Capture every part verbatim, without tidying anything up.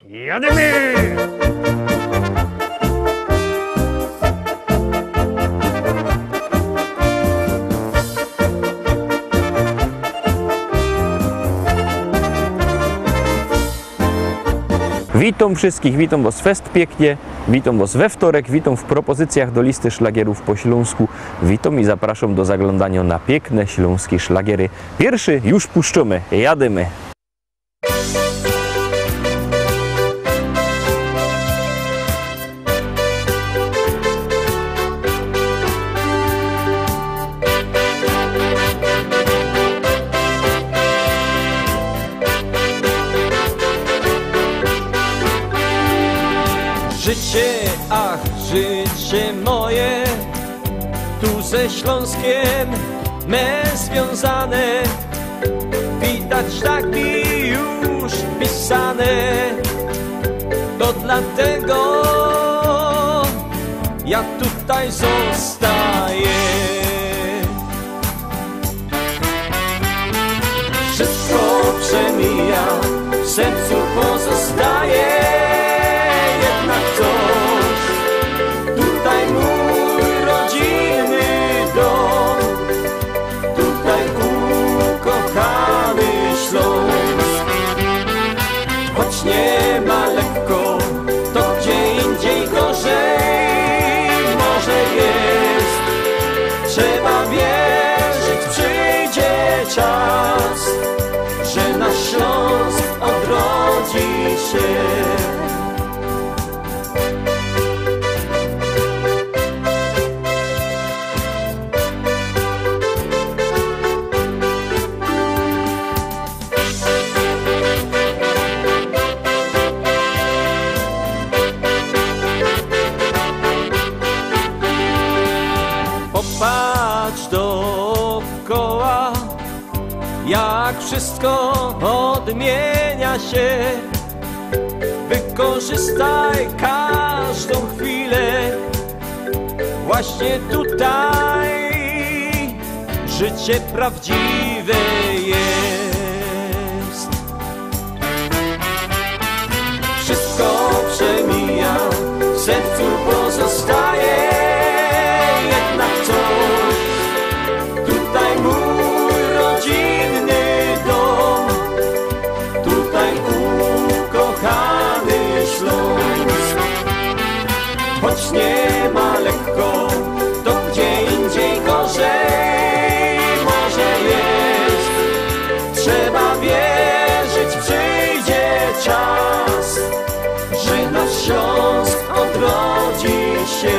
Jadymy! Witam wszystkich, witam was fest pięknie, witam was we wtorek, witam w propozycjach do listy szlagierów po śląsku, witam i zapraszam do zaglądania na piękne śląskie szlagiery. Pierwszy już puszczamy, jadymy! Życie, ach, życie moje, tu ze Śląskiem me związane, widać tak mi już pisane, to dlatego ja tutaj zostaję. Wszystko przemija, w sercu pozostaje. Tutaj mój rodzinny dom, tutaj ukochany Śląsk. Choć nie ma lekko, to gdzie indziej gorzej może jest. Trzeba wierzyć, przyjdzie czas, że nasz Śląsk odrodzi się. Patrz dookoła, jak wszystko odmienia się. Wykorzystaj każdą chwilę, właśnie tutaj życie prawdziwe jest. Wszystko przemija, w sercu pozostaje. Choć nie ma lekko, to gdzie indziej gorzej może jest. Trzeba wierzyć, przyjdzie czas, że nasz Śląsk odrodzi się.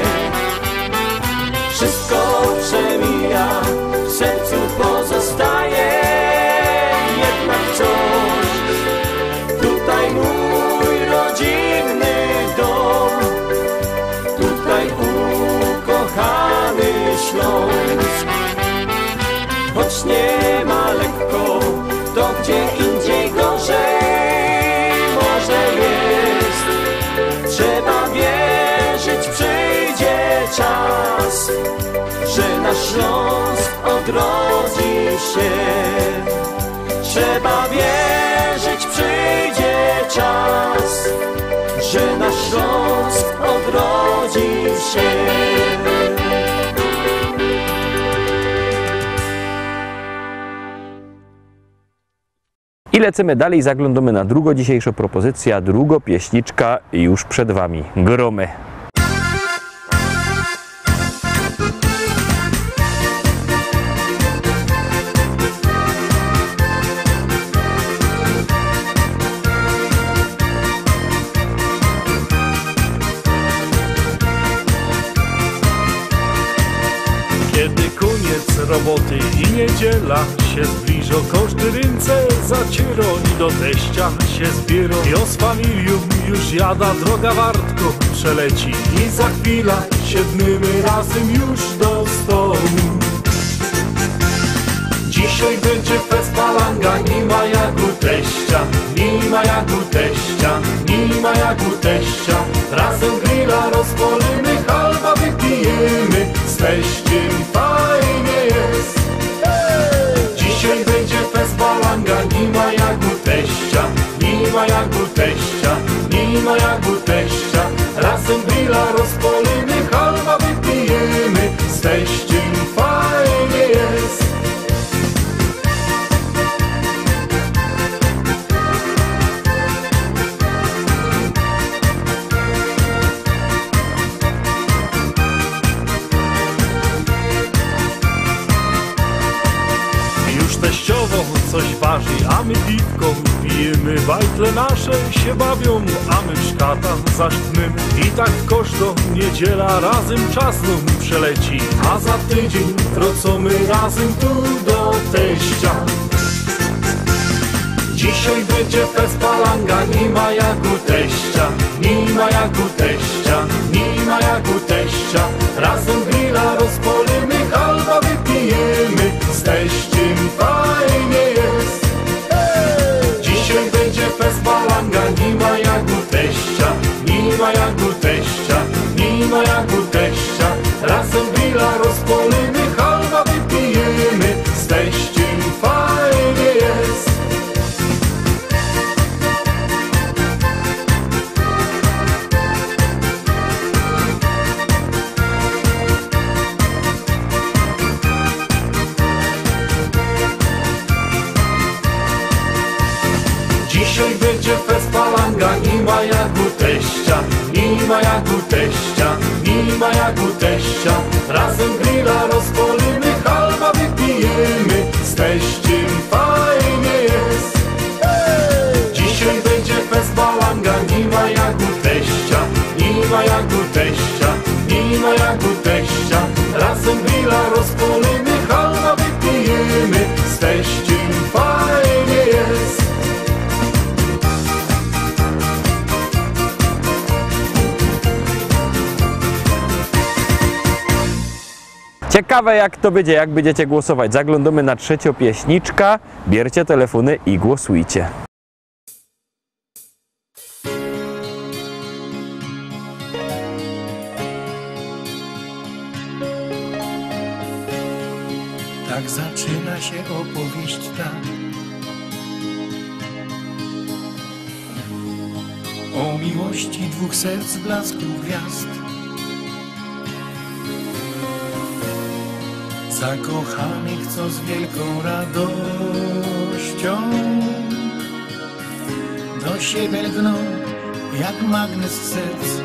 Wszystko przemija, w sercu pozostaje jednak coś. Tutaj mój rodzinny dom, tutaj ukochany Śląsk. Choć nie ma lekko, to gdzie indziej gorzej może jest. Trzeba wierzyć, przyjdzie czas, że nasz Śląsk odrodzi się. Trzeba wierzyć, przyjdzie czas, że nasz Śląsk odrodzi się. I lecimy dalej, zaglądamy na drugą dzisiejszą propozycję, drugo pieśniczka już przed wami. Gromy. Kiedy koniec roboty i niedziela się zbliżą, każdy ręce zaciero i do teścia się zbiorą. Jo z familią już jada, droga wartko przeleci i za chwilę siedmymy razem już do stołu. Dzisiaj będzie fest palanga, nie ma jak u teścia, nie ma jak u teścia, nie ma jak u teścia. Razem grilla rozpalimy, halba wypijemy, z teściem fajnie jest. Dzisiaj będzie fest palanga, nie ma jak u teścia, nie ma jak u teścia, Bajtle nasze się bawią, a my w szkatach zaśpnymy. I tak w koszto niedziela razem czas nam przeleci. A za tydzień wrócimy razem tu do teścia. Dzisiaj będzie fest palanga, nie ma jak u teścia, nie ma jak u teścia, nie ma jak u teścia. Razem grilla rozpolimy, halba wypijemy, z teściem fajnie jest. Dzisiaj będzie fest palanga, nie ma jak u teścia, nie ma jak u teścia, nie ma jak u teścia. Razem grilla rozpolimy, halba wypijemy, z teściem fajnie jest. Dzisiaj będzie fest palanga, nie ma jak u teścia, nie ma jak u teścia, nie ma jak u teścia. Razem grilla rozpolimy, halba wypijemy, z teściem fajnie jest. Dzisiaj będzie fest palanga, nie ma jak u teścia, nie ma jak u teścia, nie ma jak u teścia. Razem grilla rozpolimy, halba wypijemy, z teściem fajnie jest. Ciekawe jak to będzie, jak będziecie głosować. Zaglądamy na trzecią pieśniczka. Bierzcie telefony i głosujcie. Tak zaczyna się opowieść ta o miłości dwóch serc w blasku gwiazd. Zakochanych, co z wielką radością do siebie lgną jak magnes serc.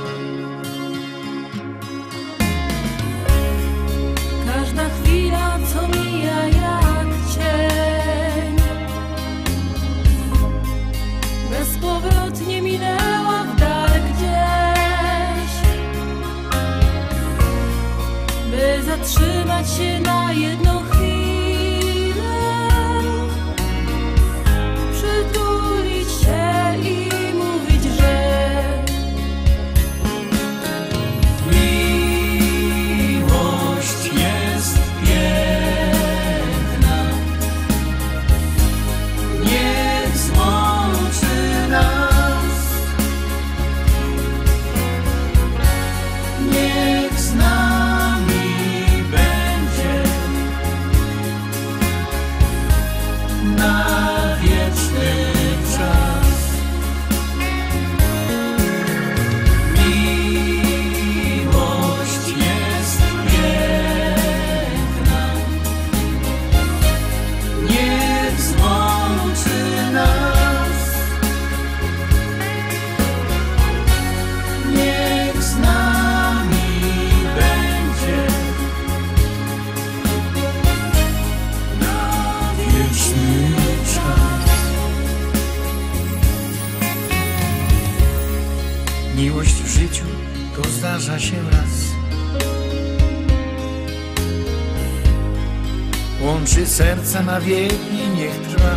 Każda chwila, co mija jak cień, bezpowrotnie minęła w dal gdzieś. By zatrzymać się na jedną chwilę, przytulić się i mówić, że miłość jest piękna, niech złączy nas, niech z nami na wieczny czas. Miłość jest piękna, niech złączy nas, niech z nami będzie na wieczny czas. Miłość w życiu to zdarza się raz. Łączy serca na wieki, niech trwa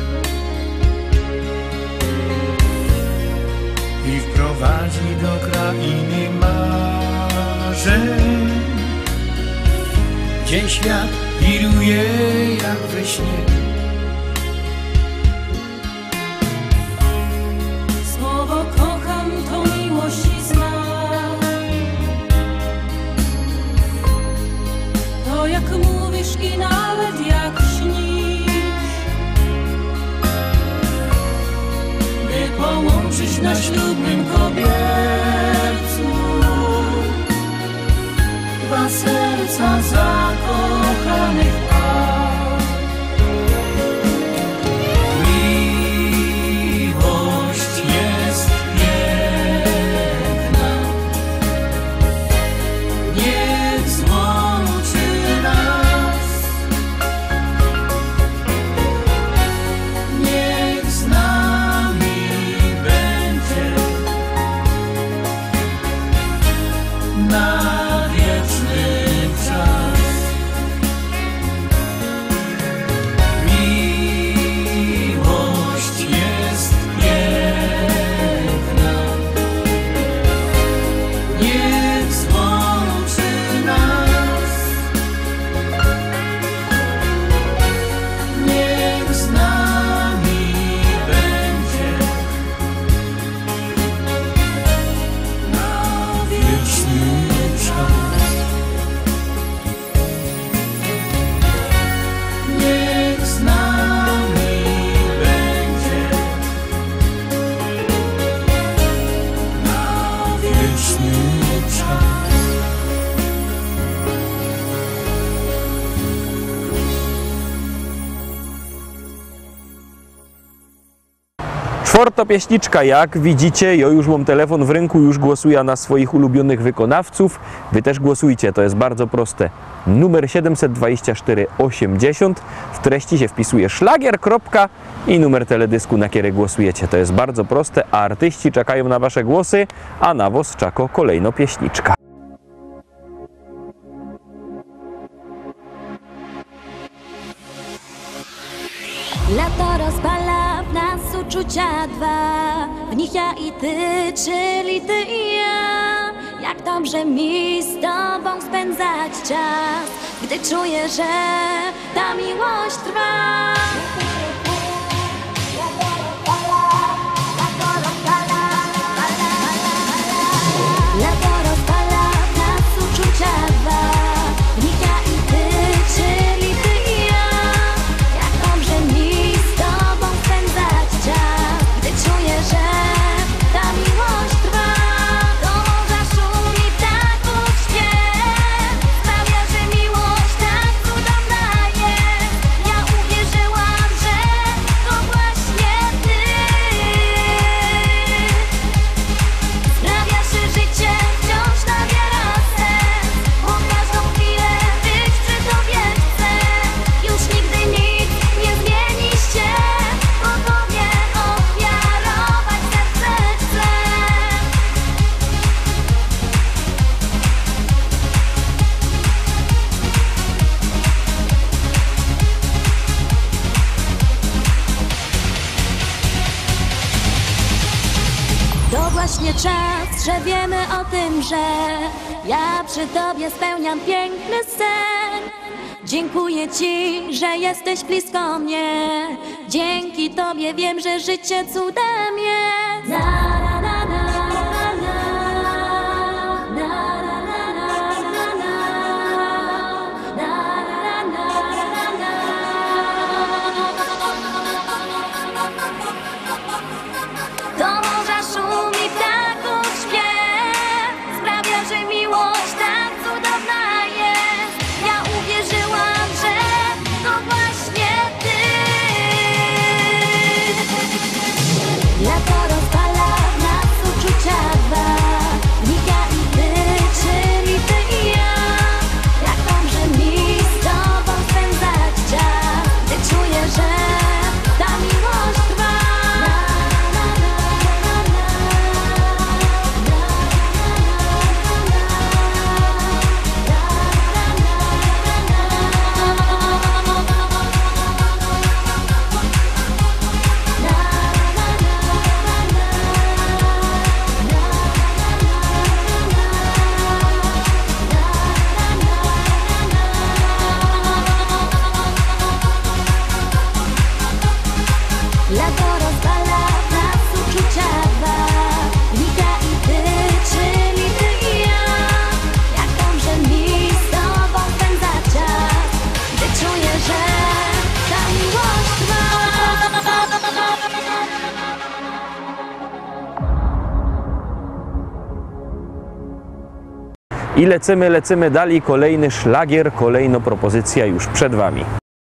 i wprowadzi do krainy marzeń, gdzie świat wiruje jak we śnie. słowo kocham to miłość i znak. To jak mówisz i nawet jak śnisz, by połączyć na ślubnym kobiercu dwa serca zakochanych par. Miłość jest piękna, niech złączy nas, niech z nami Czwortopieśniczka, jak widzicie, ja już mam telefon w ręku, już głosuję na swoich ulubionych wykonawców. Wy też głosujcie, to jest bardzo proste. Numer siedemset dwadzieścia cztery osiemdziesiąt. W treści się wpisuje szlagier, kropka i numer teledysku, na który głosujecie. To jest bardzo proste, a artyści czekają na wasze głosy, a na was czako kolejno pieśniczka. Lato rozpala w nas uczucia dwa, w nich ja i ty, czyli ty i ja. Jak dobrze mi z tobą spędzać czas, gdy czuję, że ta miłość trwa. Lato rozpala w nas uczucia dwa, w nich ja i ty, czyli ty i ja. Jak dobrze mi z tobą spędzać czas, gdy czuję, że ta miłość trwa. Do morza szumi ptaków śpiew, sprawia, że miłość tak cudowna jest. Ja uwierzyłam, że to właśnie ty. Sprawia, że życie wciąż nabiera sens, bo każdą chwilę być przy tobie chcę. Już nigdy nic nie zmieni się, bo tobie ofiarować serce chcę. To właśnie czas, że wiemy o tym, że ja przy tobie spełniam piękny sen. Dziękuję ci, że jesteś blisko mnie. Dzięki tobie wiem, że życie cudem jest. Na, na, na, na, na, na, na, na, na, na, na, na, na, na, na. Do morza szumi ptaków śpiew, sprawia, że miłość tak cudowna jest. Ja uwierzyłam, że to właśnie ty. Lato rozpala w nas uczucia dwa, w nich ja i ty, czyli ty i ja. Jak dobrze mi z tobą spędzać czas, gdy czuję, że ta miłość trwa. Lato rozpala w nas uczucia dwa, w nich ja i ty, czyli ty i ja. Jak dobrze mi z tobą spędzać czas, gdy czuję, że ta miłość trwa. I lecimy, lecimy dalej, kolejny szlagier, kolejna propozycja już przed wami.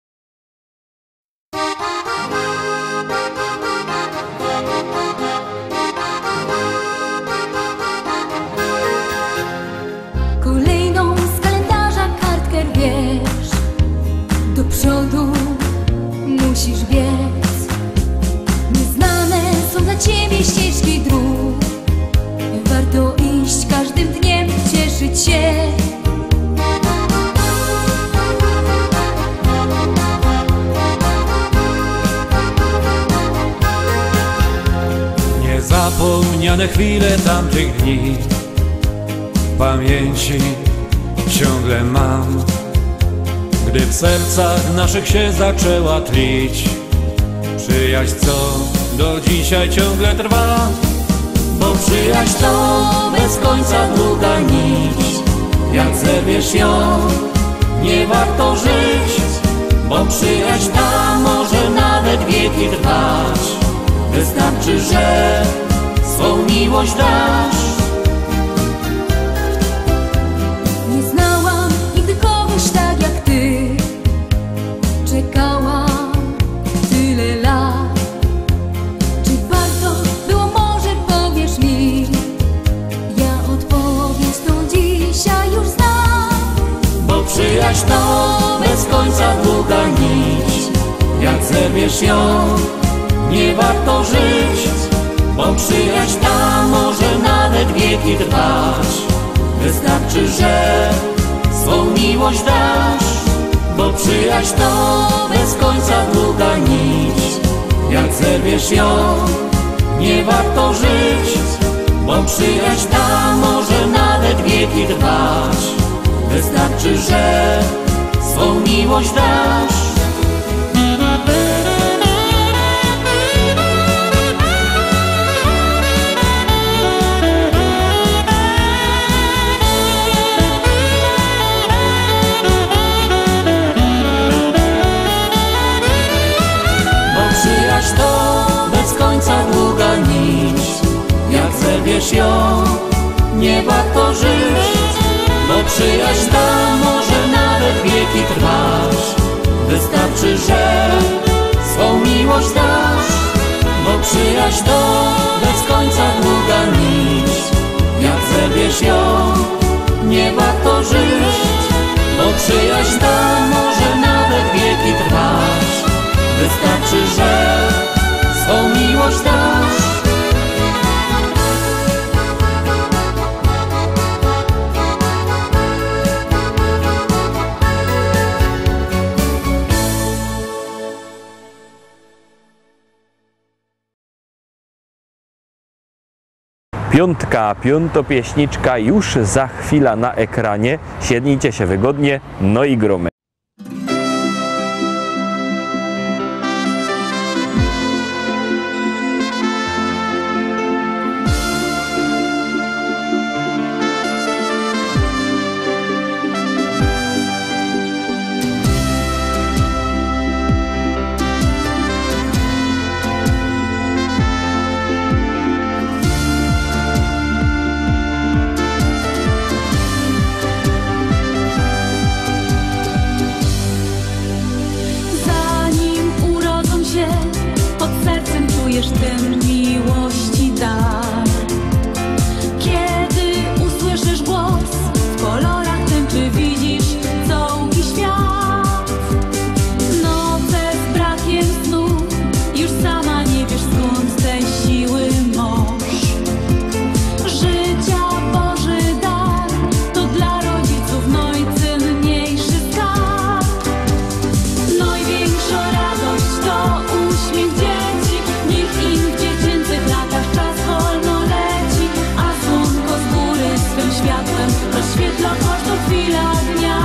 Kolejną z kalendarza kartkę wiesz, do przodu musisz biec. Nieznane są dla ciebie ścieżki dróg, warto iść każdym dniem, cieszyć się. Niezapomniane chwile tamtych dni w pamięci ciągle mam, gdy w sercach naszych się zaczęła tlić przyjaźń, co do dzisiaj ciągle trwa. Bo przyjaźń to bez końca długa nić, jak zerwiesz ją, nie warto żyć. Bo przyjaźń ta może nawet wieki trwać, wystarczy, że swą miłość dasz. Nie znałam nigdy kogoś tak jak ty, czekałam tyle lat. Czy warto zerwiesz ją, nie warto żyć, bo przyjaźń ta może nawet wieki trwać. Wystarczy, że swą miłość dasz, bo przyjaźń to bez końca długa nić. Jak zerwiesz ją, nie warto żyć, bo przyjaźń ta może nawet wieki trwać. Wystarczy, że swą miłość dasz. To bez końca długa nić. Jak zerwiesz ją, nie warto żyć, bo przyjaźń ta może nawet wieki trwać. Wystarczy, że swą miłość dasz, bo przyjaźń to bez końca długa nić. Jak zerwiesz ją, nie warto żyć, bo przyjaźń ta może nawet wieki trwać. Wystarczy, że swą miłość dasz. Piątka, piątopieśniczka już za chwilę na ekranie. Siednijcie się wygodnie, no i gromy. Czujesz ten miłości dar. Kiedy usłyszysz głos, w kolorach tęczy widzisz całki świat. Noce z brakiem snu, już sama nie wiesz skąd tej siły moż. Życia Boży dar, to dla rodziców najcenniejszy skarb. Największa radość to uśmiech dzieci. Niech im w dziecięcych latach czas wolno leci, a słonko z góry swym światłem rozświetla każdą chwilę dnia.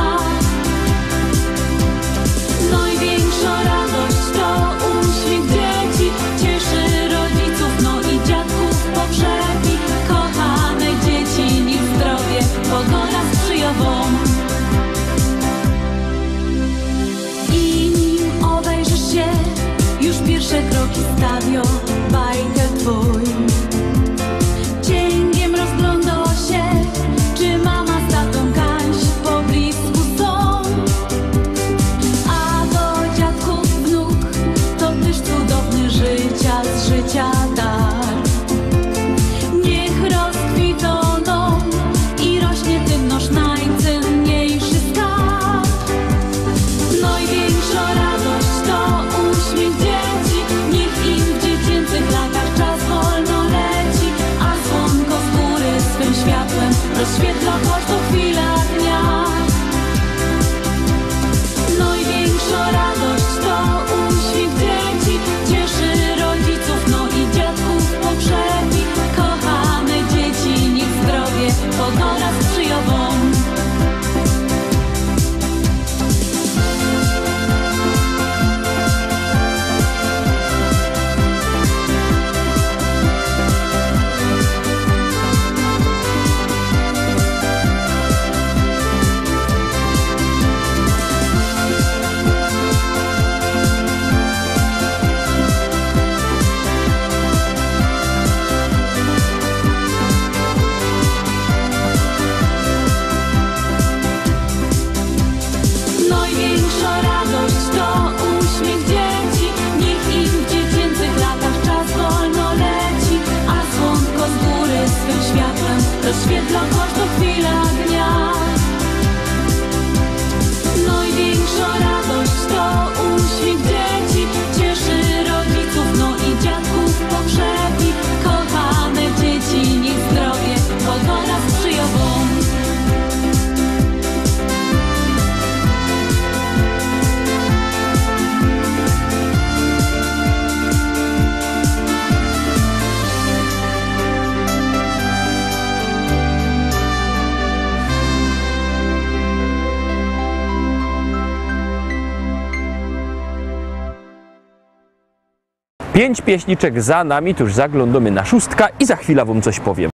Największa radość to uśmiech dzieci, cieszy rodziców, no i dziadków pogrzebi. Kochane dzieci, niech zdrowie pogoda sprzyja wam. I nim obejrzysz się, już pierwsze kroki stawią bajkę twój. Cięgiem rozgląda się, czy mama z tatą Kaś po blisku są. A do dziadków wnuk, to też cudowny życia z życia dar. Niech rozkwitą dom i rośnie tym nasz najcenniejszy skarb. Największa radość to uśmiech dzieci. Niech im w dziecięcych latach czas wolno leci, a słonko z góry swym światłem rozświetla każdą chwilę dnia. Największa radość to uśmiech dzieci, cieszy rodziców, no i dziadków pogrzebi. Kochane dzieci, niech zdrowie pogoda sprzyja wam. rozświetla każdą chwilę dnia. Największa radość to uśmiech dzieci, cieszy Pięć pieśniczek za nami, to już zaglądamy na szóstka i za chwilę wam coś powiem.